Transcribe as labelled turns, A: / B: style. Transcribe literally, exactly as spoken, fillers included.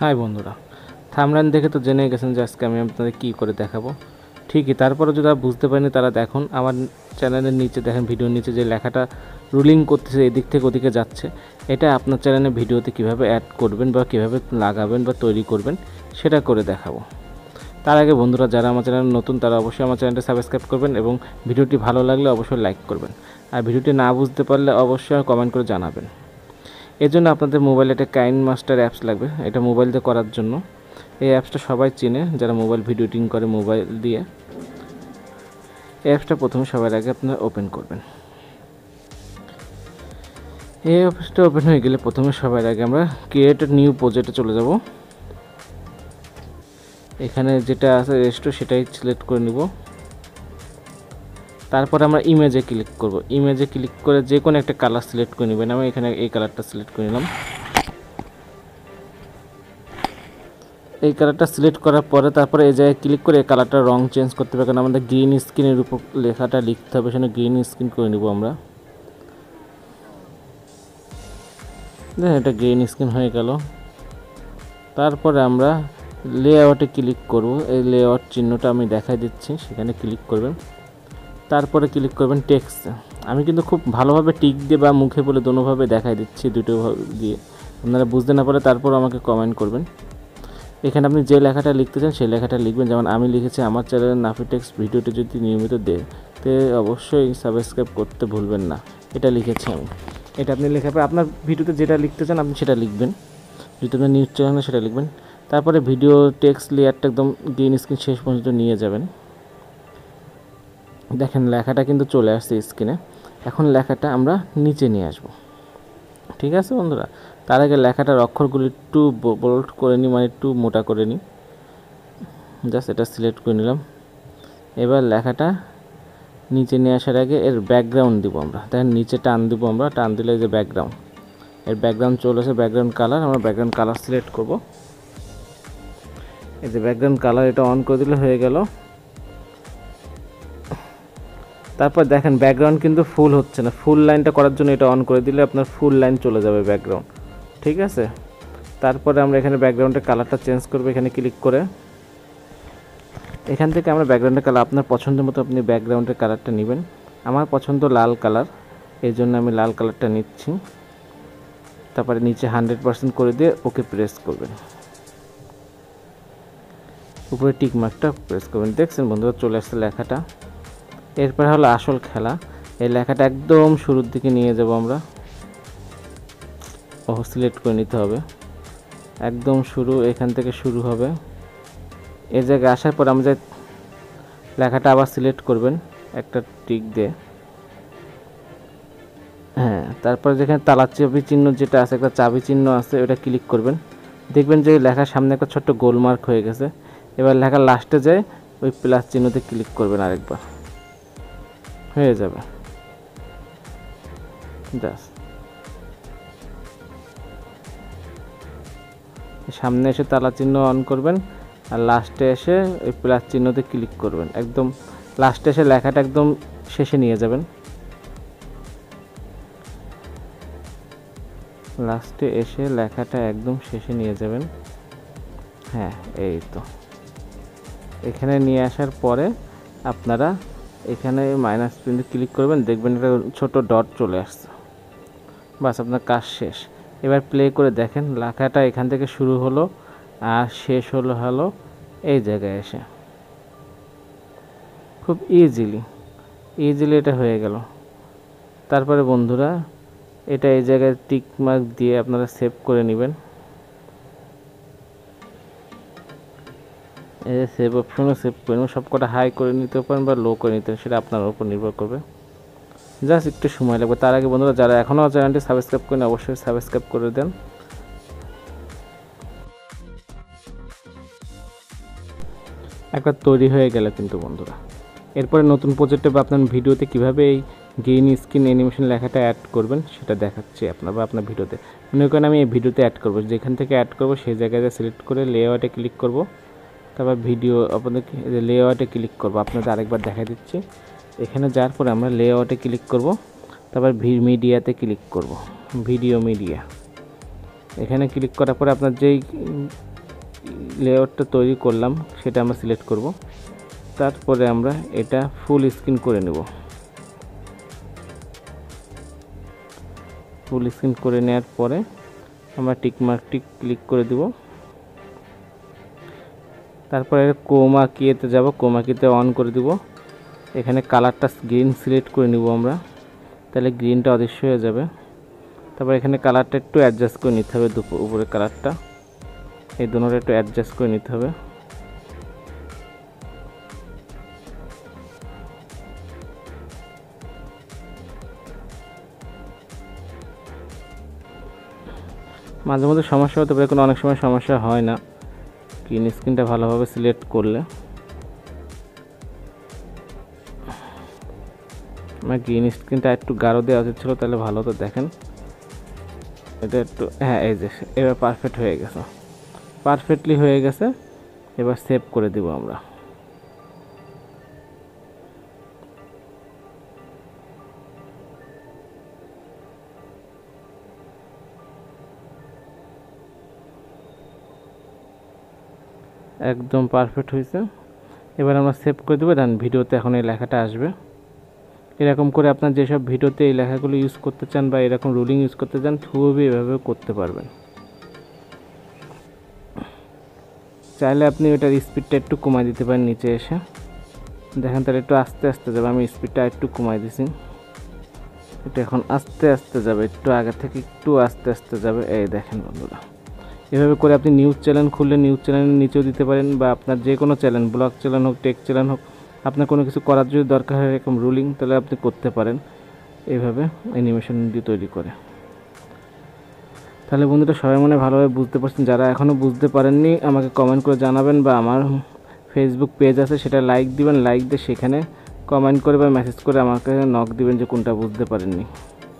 A: High বন্ধুরা, thumbnail দেখে তো জেনে গেছেন যে আজকে আমি আপনাদের কী করে দেখাবো। ঠিকই, তারপরে যদি বুঝতে পারেনি তারা দেখুন আমার চ্যানেলের নিচে দেখেন, ভিডিওর নিচে যে লেখাটা রুলিং করতেছে এদিক থেকে ওদিকে যাচ্ছে, এটা আপনার চ্যানেলের ভিডিওতে কিভাবে অ্যাড করবেন বা কিভাবে লাগাবেন বা তৈরি করবেন সেটা করে দেখাবো। তার আগে বন্ধুরা, যারা আমার চ্যানেল নতুন তারা অবশ্যই আমার চ্যানেলটা সাবস্ক্রাইব করবেন এবং ভিডিওটি ভালো লাগলে অবশ্যই লাইক করবেন, আর ভিডিওটি না বুঝতে পারলে অবশ্যই কমেন্ট করে জানাবেন। এর জন্য আপনাদের মোবাইলে একটা কাইন মাস্টার অ্যাপস লাগবে। এটা মোবাইল দিয়ে করার জন্য এই অ্যাপসটা সবাই চেনে যারা মোবাইল ভিডিও এডিটিং করে মোবাইল দিয়ে। এই অ্যাপসটা প্রথমে সবার আগে আপনারা ওপেন করবেন। এই অ্যাপসটা ওপেন হয়ে গেলে প্রথমে সবার আগে আমরা ক্রিয়েট নিউ প্রজেক্টে চলে যাব। এখানে যেটা আছে রেস্টো সেটাই সিলেক্ট করে নিব। তারপর আমরা ইমেজে ক্লিক করব। ইমেজে ক্লিক করে যে কোনো একটা কালার সিলেক্ট করে নেবেন। আমি এখানে এই কালারটা সিলেক্ট করে নিলাম। এই কালারটা সিলেক্ট করার পরে তারপরে এই জায়গায় ক্লিক করে এই কালারটার রং চেঞ্জ করতে হবে, কারণ আমাদের গ্রিন স্ক্রিনের উপর লেখাটা লিখতে হবে, সেখানে গ্রিন স্ক্রিন করে নেব আমরা। দেখেন এটা গ্রিন স্ক্রিন হয়ে গেল। তারপরে আমরা লেআউটে ক্লিক করব। এই লেআউট চিহ্নটা আমি দেখাই দিচ্ছি, সেখানে ক্লিক করবেন। তারপরে ক্লিক করবেন টেক্সট। আমি কিন্তু খুব ভালোভাবে টিক দিয়ে বা মুখে বলে দোনোভাবে দেখাই দিচ্ছি, দুটো দিয়ে। আপনারা বুঝতে না পারলে তারপর আমাকে কমেন্ট করবেন। এখানে আপনি যে লেখাটা লিখতে চান সেই লেখাটা লিখবেন। যেমন আমি লিখেছি আমার চ্যানেলের নাফি টেক্স ভিডিওটি যদি নিয়মিত দেখতে অবশ্যই সাবস্ক্রাইব করতে ভুলবেন না, এটা লিখেছি আমি। এটা আপনি লেখা পরে আপনার ভিডিওতে যেটা লিখতে চান আপনি সেটা লিখবেন। যদি আপনার নিউজ চ্যানেলে সেটা লিখবেন। তারপরে ভিডিও টেক্সট লেয়ারটা একদম গ্রিন স্ক্রিন শেষ পর্যন্ত নিয়ে যাবেন। দেখেন লেখাটা কিন্তু চলে আসছে স্ক্রিনে। এখন লেখাটা আমরা নিচে নিয়ে আসব। ঠিক আছে বন্ধুরা, তার আগে লেখাটার অক্ষরগুলি একটু বোল্ড করে নিই, মানে একটু মোটা করে নিই। জাস্ট এটা সিলেক্ট করে নিলাম। এবার লেখাটা নিচে নিয়ে আসার আগে এর ব্যাকগ্রাউন্ড দিব আমরা। দেখেন নিচে টান দিব আমরা, টান দিলে যে ব্যাকগ্রাউন্ড, এর ব্যাকগ্রাউন্ড চলে আসে। ব্যাকগ্রাউন্ড কালার, আমরা ব্যাকগ্রাউন্ড কালার সিলেক্ট করব। এই যে ব্যাকগ্রাউন্ড কালার, এটা অন করে দিলে হয়ে গেল। তারপর দেখেন ব্যাকগ্রাউন্ড কিন্তু ফুল হচ্ছে না। ফুল লাইনটা করার জন্য এটা অন করে দিলে আপনার ফুল লাইন চলে যাবে ব্যাকগ্রাউন্ড। ঠিক আছে, তারপরে আমরা এখানে ব্যাকগ্রাউন্ডের কালারটা চেঞ্জ করব। এখানে ক্লিক করে এখান থেকে আমরা ব্যাকগ্রাউন্ডের কালার আপনার পছন্দের মতো আপনি ব্যাকগ্রাউন্ডের কালারটা নেবেন। আমার পছন্দ লাল কালার, এই জন্য আমি লাল কালারটা নিচ্ছি। তারপরে নিচে হান্ড্রেড পার্সেন্ট করে দিয়ে ওকে প্রেস করবেন। উপরে টিক মার্কটা প্রেস করবেন। দেখছেন বন্ধুরা চলে আসছে লেখাটা। এরপর হলো আসল খেলা। এই লেখাটা একদম শুরুর দিকে নিয়ে যাব আমরা। ও সিলেক্ট করে নিতে হবে, একদম শুরু, এখান থেকে শুরু হবে। এই জায়গায় আসার পর আমরা লেখাটা আবার সিলেক্ট করবেন একটা টিক দিয়ে। হ্যাঁ, তারপরে যেখানে তালা চাবি চিহ্ন যেটা আছে, একটা চাবি চিহ্ন আছে, ওটা ক্লিক করবেন। দেখবেন যে লেখার সামনে একটা ছোট্ট গোলমার্ক হয়ে গেছে। এবার লেখার লাস্টে যায় ওই প্লাস চিহ্নতে ক্লিক করবেন আরেকবার, হয়ে যাবে। জাস্ট সামনে এসে তালা চিহ্ন অন করবেন, আর লাস্টে এসে ওই প্লাস চিহ্নতে ক্লিক করবেন। একদম লাস্টে এসে লেখাটা একদম শেষে নিয়ে যাবেন। লাস্টে এসে লেখাটা একদম শেষে নিয়ে যাবেন। হ্যাঁ, এই তো। এখানে নিয়ে আসার পরে আপনারা এখানে মাইনাস চিহ্নে ক্লিক করবেন, দেখবেন একটা ছোট ডট চলে আসছে। বাস, আপনার কাজ শেষ। এবার প্লে করে দেখেন লেখাটা এখান থেকে শুরু হলো আর শেষ হলো হলো এই জায়গায় এসে। খুব ইজিলি ইজিলি এটা হয়ে গেল। তারপরে বন্ধুরা এটা এই জায়গায় টিক মার্ক দিয়ে আপনারা সেভ করে নেবেন। এই যে সেভ অপশনও সেভ করে নেবেন। সব কটা হাই করে নিতে পারেন বা লো করে নিতে পারেন, সেটা আপনার উপর নির্ভর করবে। জাস্ট একটু সময় লাগবে। তার আগে বন্ধুরা যারা এখনও চ্যানেলটি সাবস্ক্রাইব করেন অবশ্যই সাবস্ক্রাইব করে দেন। একবার তৈরি হয়ে গেল কিন্তু বন্ধুরা। এরপরে নতুন প্রজেক্টে বা আপনার ভিডিওতে কীভাবে এই গ্রিন স্ক্রিন অ্যানিমেশন লেখাটা অ্যাড করবেন সেটা দেখাচ্ছি আপনার বা আপনার ভিডিওতে। মনে করেন আমি এই ভিডিওতে অ্যাড করবো, যেখান থেকে অ্যাড করবো সেই জায়গায় সিলেক্ট করে লেআউটে ক্লিক করব। তারপর ভিডিও আপনাদের লেআউটে ক্লিক করব। আপনাদের আরেকবার দেখা দিচ্ছি। এখানে যাওয়ার পরে আমরা লেআউটে ক্লিক করব, তারপর ভি মিডিয়াতে ক্লিক করব, ভিডিও মিডিয়া। এখানে ক্লিক করার পরে আপনার যেই লেআউটটা তৈরি করলাম সেটা আমরা সিলেক্ট করব। তারপরে আমরা এটা ফুল স্ক্রিন করে নেব। ফুল স্ক্রিন করে নেওয়ার পরে আমরা টিক মার্কটি ক্লিক করে দেব। তারপরে ক্রোমা কিতে যাব, ক্রোমা কিতে অন করে দিব। এখানে কালারটা গ্রিন সিলেক্ট করে নিব আমরা, তাহলে গ্রিনটা অদৃশ্য হয়ে যাবে। তারপর এখানে কালারটা একটু অ্যাডজাস্ট করে নিতে হবে, দুপুর উপরে কালারটা এই দুটোটা একটু অ্যাডজাস্ট করে নিতে হবে। মাঝে মধ্যে সমস্যা হতে পারে, কোনো অনেক সময় সমস্যা হয় না গ্রিন স্ক্রিনটা ভালোভাবে সিলেক্ট করলে। আমার গ্রিন স্ক্রিনটা একটু গাঢ় দেওয়া উচিত ছিল, তাহলে ভালো হতো। দেখেন এটা একটু, হ্যাঁ এই যে এবার পারফেক্ট হয়ে গেছে, পারফেক্টলি হয়ে গেছে। এবার সেভ করে দিব আমরা। একদম পারফেক্ট হয়েছে। এবার আমরা সেভ করে দেবো। দেন ভিডিওতে এখন এই লেখাটা আসবে। এরকম করে আপনার যেসব ভিডিওতে এই লেখাগুলো ইউজ করতে চান বা এরকম রুলিং ইউজ করতে চান খুবই এভাবে করতে পারবেন। চাইলে আপনি ওটার স্পিডটা একটু কমাই দিতে পারেন নিচে এসে। দেখেন তাহলে একটু আস্তে আস্তে যাবে, আমি স্পিডটা একটু কমাই দিছি। এটা এখন আস্তে আস্তে যাবে, একটু আগে থেকে একটু আস্তে আস্তে যাবে। এই দেখেন বন্ধুরা, এভাবে করে আপনি নিউজ চ্যানেল খুললে নিউজ চ্যানেলের নিচেও দিতে পারেন, বা আপনার যে কোনো চ্যানেল, ব্লগ চ্যানেল হোক, টেক চ্যানেল হোক, আপনার কোনো কিছু করার যদি দরকার হয় এরকম রুলিং, তাহলে আপনি করতে পারেন এইভাবে অ্যানিমেশন দিয়ে তৈরি করে। তাহলে বন্ধুরা সবাই মনে ভালোভাবে বুঝতে পারছেন। যারা এখনও বুঝতে পারেননি আমাকে কমেন্ট করে জানাবেন, বা আমার ফেসবুক পেজ আছে সেটা লাইক দিবেন, লাইক দিয়ে সেখানে কমেন্ট করে বা মেসেজ করে আমাকে নক দিবেন যে কোনটা বুঝতে পারেননি।